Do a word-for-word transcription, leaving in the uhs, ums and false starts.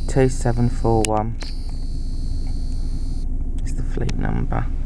two seven four one is the fleet number.